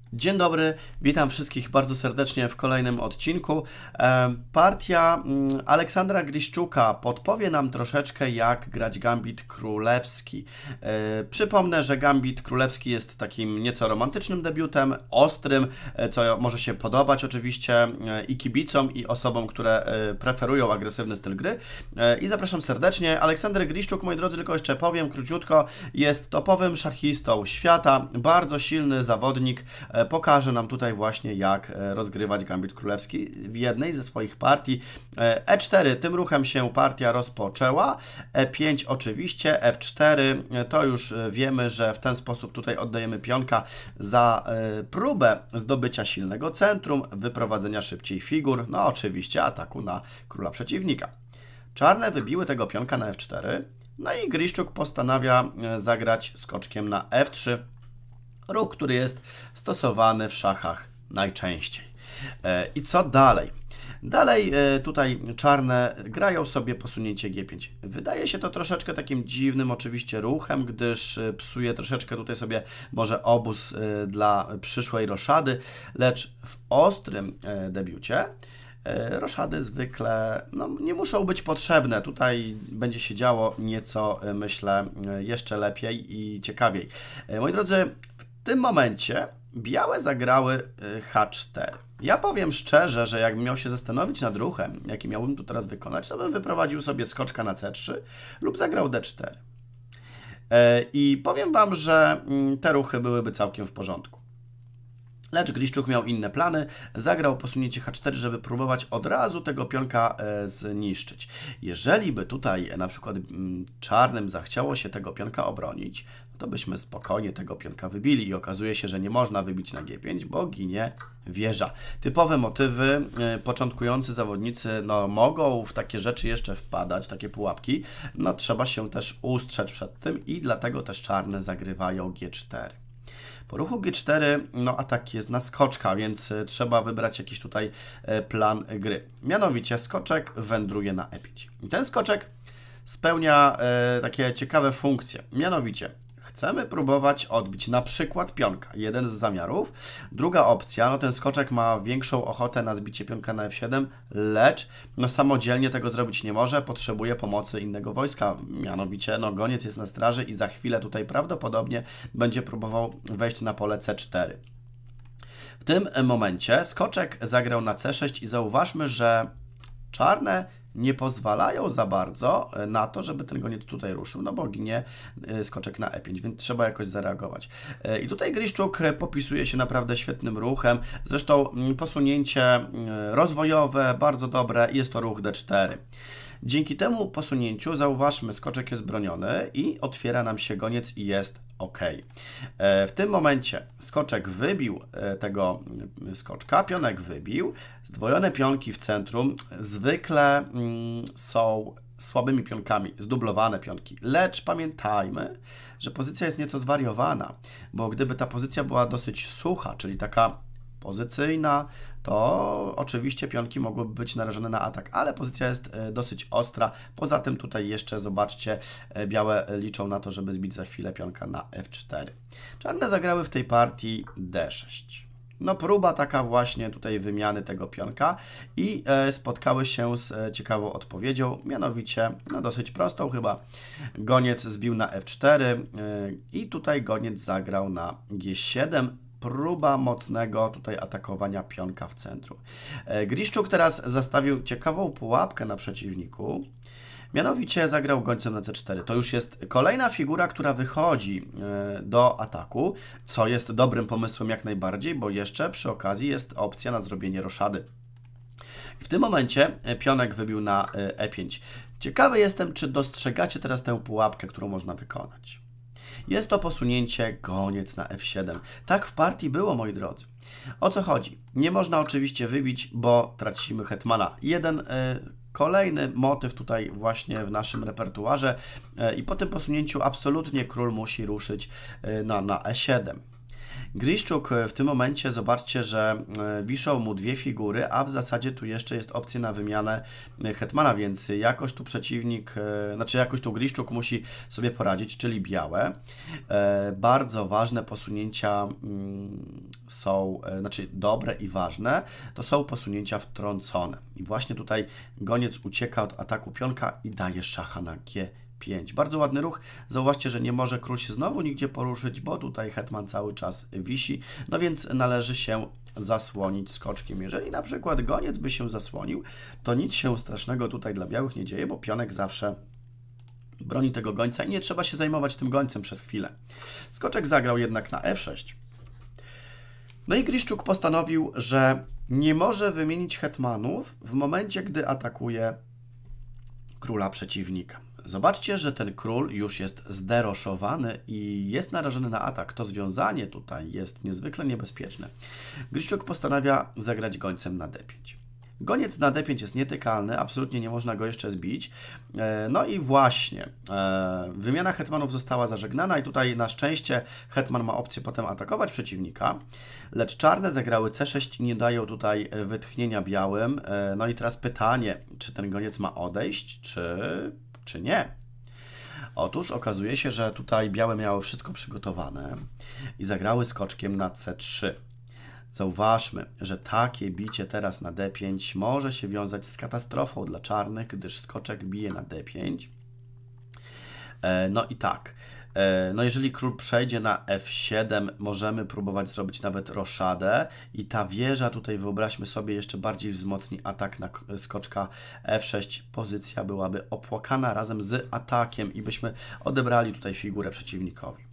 Dzień dobry, witam wszystkich bardzo serdecznie w kolejnym odcinku. Partia Aleksandra Griszczuka podpowie nam troszeczkę, jak grać gambit królewski. Przypomnę, że gambit królewski jest takim nieco romantycznym debiutem, ostrym, co może się podobać oczywiście i kibicom, i osobom, które preferują agresywny styl gry. I zapraszam serdecznie. Aleksander Griszczuk, moi drodzy, tylko jeszcze powiem króciutko, jest topowym szachistą świata, bardzo silny zawodnik. Pokaże nam tutaj właśnie, jak rozgrywać gambit królewski w jednej ze swoich partii. E4, tym ruchem się partia rozpoczęła. E5 oczywiście, F4, to już wiemy, że w ten sposób tutaj oddajemy pionka za próbę zdobycia silnego centrum, wyprowadzenia szybciej figur, no oczywiście ataku na króla przeciwnika. Czarne wybiły tego pionka na F4, no i Griszczuk postanawia zagrać skoczkiem na F3, ruch, który jest stosowany w szachach najczęściej. I co dalej? Dalej tutaj czarne grają sobie posunięcie G5. Wydaje się to troszeczkę takim dziwnym oczywiście ruchem, gdyż psuje troszeczkę tutaj sobie może obóz dla przyszłej roszady, lecz w ostrym debiucie roszady zwykle nie muszą być potrzebne. Tutaj będzie się działo nieco, myślę, jeszcze lepiej i ciekawiej. Moi drodzy, w tym momencie białe zagrały H4. Ja powiem szczerze, że jakbym miał się zastanowić nad ruchem, jaki miałbym tu teraz wykonać, to bym wyprowadził sobie skoczka na C3 lub zagrał D4. I powiem Wam, że te ruchy byłyby całkiem w porządku. Lecz Griszczuk miał inne plany, zagrał posunięcie H4, żeby próbować od razu tego pionka zniszczyć. Jeżeli by tutaj na przykład czarnym zachciało się tego pionka obronić, to byśmy spokojnie tego pionka wybili i okazuje się, że nie można wybić na G5, bo ginie wieża. Typowe motywy, początkujący zawodnicy mogą w takie rzeczy jeszcze wpadać, takie pułapki, trzeba się też ustrzec przed tym i dlatego też czarne zagrywają G4. Po ruchu G4, atak jest na skoczka, więc trzeba wybrać jakiś tutaj plan gry. Mianowicie skoczek wędruje na E5. I ten skoczek spełnia takie ciekawe funkcje. Mianowicie chcemy próbować odbić na przykład pionka. Jeden z zamiarów. Druga opcja, ten skoczek ma większą ochotę na zbicie pionka na F7, lecz samodzielnie tego zrobić nie może, potrzebuje pomocy innego wojska. Mianowicie goniec jest na straży i za chwilę tutaj prawdopodobnie będzie próbował wejść na pole C4. W tym momencie skoczek zagrał na C6 i zauważmy, że czarne nie pozwalają za bardzo na to, żeby ten goniec tutaj ruszył, bo ginie skoczek na E5, więc trzeba jakoś zareagować. I tutaj Griszczuk popisuje się naprawdę świetnym ruchem, zresztą posunięcie rozwojowe, bardzo dobre, jest to ruch D4. Dzięki temu posunięciu, zauważmy, skoczek jest broniony i otwiera nam się goniec i jest OK. W tym momencie skoczek wybił tego skoczka, pionek wybił. Zdwojone pionki w centrum zwykle są słabymi pionkami, zdublowane pionki. Lecz pamiętajmy, że pozycja jest nieco zwariowana, bo gdyby ta pozycja była dosyć sucha, czyli taka pozycyjna, to oczywiście pionki mogłyby być narażone na atak, ale pozycja jest dosyć ostra. Poza tym tutaj jeszcze, zobaczcie, białe liczą na to, żeby zbić za chwilę pionka na F4. Czarne zagrały w tej partii D6. Próba taka właśnie tutaj wymiany tego pionka i spotkały się z ciekawą odpowiedzią, mianowicie, dosyć prostą chyba. Goniec zbił na F4 i tutaj goniec zagrał na G7. Próba mocnego tutaj atakowania pionka w centrum. Griszczuk teraz zastawił ciekawą pułapkę na przeciwniku. Mianowicie zagrał gońcem na C4. To już jest kolejna figura, która wychodzi do ataku, co jest dobrym pomysłem jak najbardziej, bo jeszcze przy okazji jest opcja na zrobienie roszady. W tym momencie pionek wybił na E5. Ciekawy jestem, czy dostrzegacie teraz tę pułapkę, którą można wykonać. Jest to posunięcie goniec na F7. Tak w partii było, moi drodzy. O co chodzi? Nie można oczywiście wybić, bo tracimy hetmana. Jeden kolejny motyw tutaj właśnie w naszym repertuarze i po tym posunięciu absolutnie król musi ruszyć na E7. Griszczuk w tym momencie, zobaczcie, że wiszą mu dwie figury, a w zasadzie tu jeszcze jest opcja na wymianę hetmana, więc jakoś tu przeciwnik, jakoś tu Griszczuk musi sobie poradzić, czyli białe. Bardzo ważne posunięcia są, znaczy dobre i ważne, to są posunięcia wtrącone. I właśnie tutaj goniec ucieka od ataku pionka i daje szacha na G5. Bardzo ładny ruch. Zauważcie, że nie może król się znowu nigdzie poruszyć, bo tutaj hetman cały czas wisi, no więc należy się zasłonić skoczkiem. Jeżeli na przykład goniec by się zasłonił, to nic się strasznego tutaj dla białych nie dzieje, bo pionek zawsze broni tego gońca i nie trzeba się zajmować tym gońcem przez chwilę. Skoczek zagrał jednak na F6. No i Griszczuk postanowił, że nie może wymienić hetmanów w momencie, gdy atakuje króla przeciwnika. Zobaczcie, że ten król już jest zderoszowany i jest narażony na atak. To związanie tutaj jest niezwykle niebezpieczne. Griszczuk postanawia zagrać gońcem na D5. Goniec na D5 jest nietykalny, absolutnie nie można go jeszcze zbić. No i właśnie, wymiana hetmanów została zażegnana i tutaj na szczęście hetman ma opcję potem atakować przeciwnika, lecz czarne zagrały C6 i nie dają tutaj wytchnienia białym. No i teraz pytanie, czy ten goniec ma odejść, czy nie? Otóż okazuje się, że tutaj białe miały wszystko przygotowane i zagrały skoczkiem na C3. Zauważmy, że takie bicie teraz na D5 może się wiązać z katastrofą dla czarnych, gdyż skoczek bije na D5. No i tak, no jeżeli król przejdzie na F7, możemy próbować zrobić nawet roszadę i ta wieża tutaj, wyobraźmy sobie, jeszcze bardziej wzmocni atak na skoczka F6. Pozycja byłaby opłakana razem z atakiem i byśmy odebrali tutaj figurę przeciwnikowi.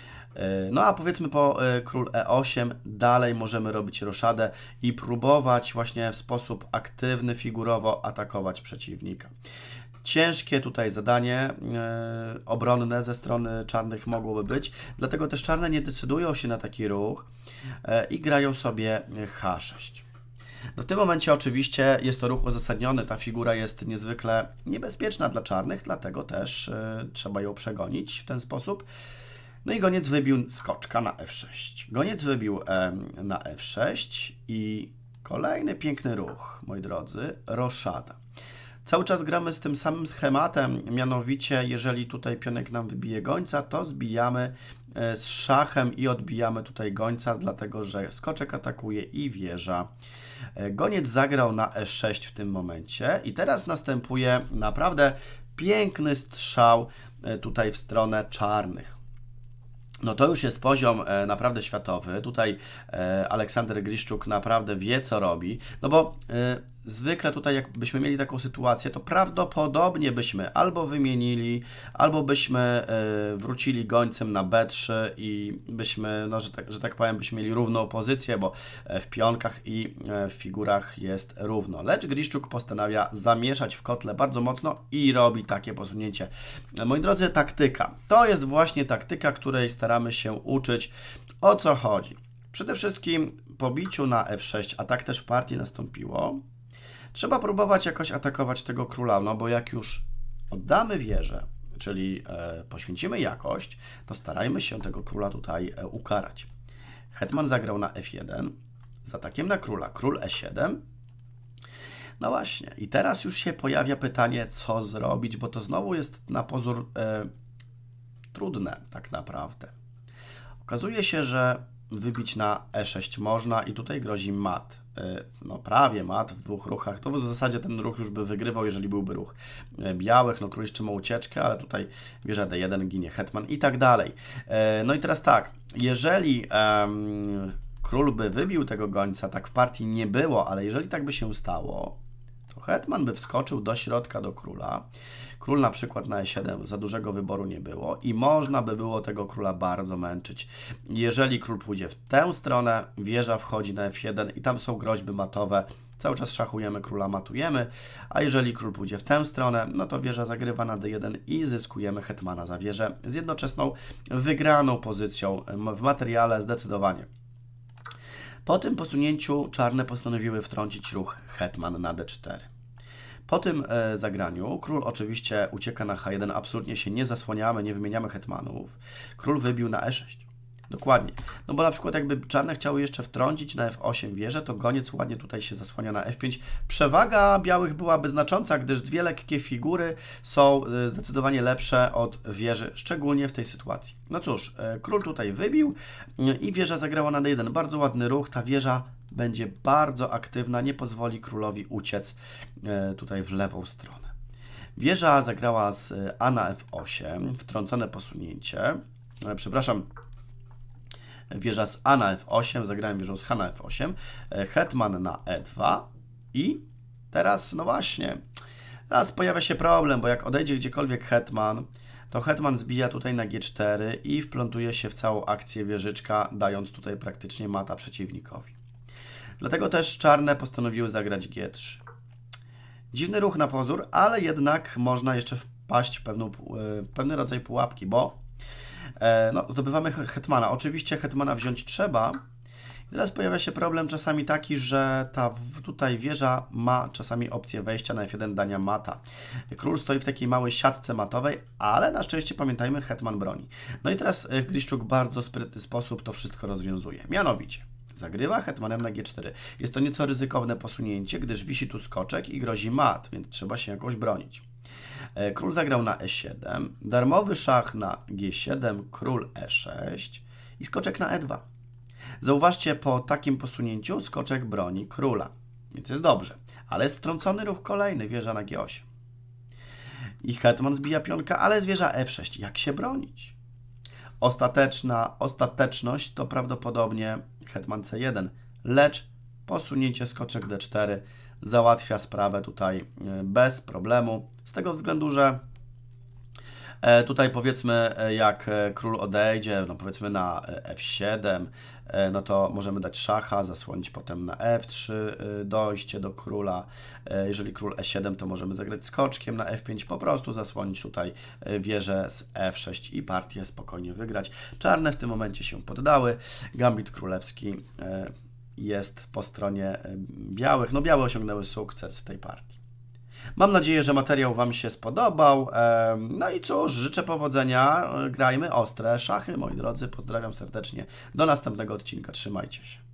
No a powiedzmy po król E8 dalej możemy robić roszadę i próbować właśnie w sposób aktywny, figurowo atakować przeciwnika. Ciężkie tutaj zadanie obronne ze strony czarnych mogłoby być, dlatego też czarne nie decydują się na taki ruch i grają sobie H6. No w tym momencie oczywiście jest to ruch uzasadniony, ta figura jest niezwykle niebezpieczna dla czarnych, dlatego też trzeba ją przegonić w ten sposób. No i goniec wybił skoczka na F6. Goniec wybił na F6 i kolejny piękny ruch, moi drodzy, roszada. Cały czas gramy z tym samym schematem, mianowicie jeżeli tutaj pionek nam wybije gońca, to zbijamy z szachem i odbijamy tutaj gońca, dlatego że skoczek atakuje i wieża. Goniec zagrał na E6 w tym momencie i teraz następuje naprawdę piękny strzał tutaj w stronę czarnych. No to już jest poziom naprawdę światowy. Tutaj Aleksander Griszczuk naprawdę wie, co robi. No bo zwykle tutaj jakbyśmy mieli taką sytuację, to prawdopodobnie byśmy albo wymienili, albo byśmy wrócili gońcem na B3 i byśmy, no, że tak powiem, byśmy mieli równą pozycję, bo w pionkach i w figurach jest równo. Lecz Griszczuk postanawia zamieszać w kotle bardzo mocno i robi takie posunięcie. Moi drodzy, taktyka. To jest właśnie taktyka, której staramy się uczyć. O co chodzi? Przede wszystkim po biciu na F6, a tak też w partii nastąpiło, trzeba próbować jakoś atakować tego króla, no bo jak już oddamy wieżę, czyli poświęcimy jakość, to starajmy się tego króla tutaj ukarać. Hetman zagrał na F1 z atakiem na króla, król E7. No właśnie, i teraz już się pojawia pytanie, co zrobić, bo to znowu jest na pozór trudne tak naprawdę. Okazuje się, że wybić na E6 można i tutaj grozi mat. No prawie mat w dwóch ruchach. To w zasadzie ten ruch już by wygrywał, jeżeli byłby ruch białych. No król jeszcze ma ucieczkę, ale tutaj wieża D1, ginie hetman i tak dalej. No i teraz tak, jeżeli król by wybił tego gońca, tak w partii nie było, ale jeżeli tak by się stało, to hetman by wskoczył do środka do króla. Król na przykład na E7, za dużego wyboru nie było i można by było tego króla bardzo męczyć. Jeżeli król pójdzie w tę stronę, wieża wchodzi na F1 i tam są groźby matowe. Cały czas szachujemy, króla matujemy, a jeżeli król pójdzie w tę stronę, no to wieża zagrywa na D1 i zyskujemy hetmana za wieżę z jednoczesną wygraną pozycją w materiale zdecydowanie. Po tym posunięciu czarne postanowiły wtrącić ruch hetman na D4. Po tym zagraniu król oczywiście ucieka na H1, absolutnie się nie zasłaniamy, nie wymieniamy hetmanów. Król wybił na E6. Dokładnie. No bo na przykład jakby czarne chciały jeszcze wtrącić na F8 wieżę, to goniec ładnie tutaj się zasłania na F5. Przewaga białych byłaby znacząca, gdyż dwie lekkie figury są zdecydowanie lepsze od wieży, szczególnie w tej sytuacji. No cóż, król tutaj wybił i wieża zagrała na D1. Bardzo ładny ruch, ta wieża będzie bardzo aktywna, nie pozwoli królowi uciec tutaj w lewą stronę. Wieża zagrała z A na F8, wtrącone posunięcie, przepraszam, wieża z A na F8, zagrałem wieżą z H na F8, hetman na E2 i teraz, no właśnie, teraz pojawia się problem, bo jak odejdzie gdziekolwiek hetman, to hetman zbija tutaj na G4 i wplątuje się w całą akcję wieżyczka, dając tutaj praktycznie mata przeciwnikowi. Dlatego też czarne postanowiły zagrać G3. Dziwny ruch na pozór, ale jednak można jeszcze wpaść w pewny rodzaj pułapki, bo no, zdobywamy hetmana. Oczywiście hetmana wziąć trzeba. I teraz pojawia się problem czasami taki, że ta tutaj wieża ma czasami opcję wejścia na F1, dania mata. Król stoi w takiej małej siatce matowej, ale na szczęście pamiętajmy, hetman broni. No i teraz Griszczuk w bardzo sprytny sposób to wszystko rozwiązuje. Mianowicie zagrywa hetmanem na G4. Jest to nieco ryzykowne posunięcie, gdyż wisi tu skoczek i grozi mat, więc trzeba się jakoś bronić. Król zagrał na E7, darmowy szach na G7, król E6 i skoczek na E2. Zauważcie, po takim posunięciu skoczek broni króla, więc jest dobrze, ale jest wtrącony ruch kolejny, wieża na G8. I hetman zbija pionka, ale jest wieża F6. Jak się bronić? Ostateczność to prawdopodobnie hetman C1, lecz posunięcie skoczek D4 załatwia sprawę tutaj bez problemu, z tego względu, że tutaj powiedzmy jak król odejdzie, no powiedzmy na F7, no to możemy dać szacha, zasłonić potem na F3 dojście do króla. Jeżeli król E7, to możemy zagrać skoczkiem na F5, po prostu zasłonić tutaj wieżę z F6 i partię spokojnie wygrać. Czarne w tym momencie się poddały, gambit królewski jest po stronie białych. No białe osiągnęły sukces w tej partii. Mam nadzieję, że materiał Wam się spodobał. No i cóż, życzę powodzenia. Grajmy ostre szachy, moi drodzy. Pozdrawiam serdecznie. Do następnego odcinka. Trzymajcie się.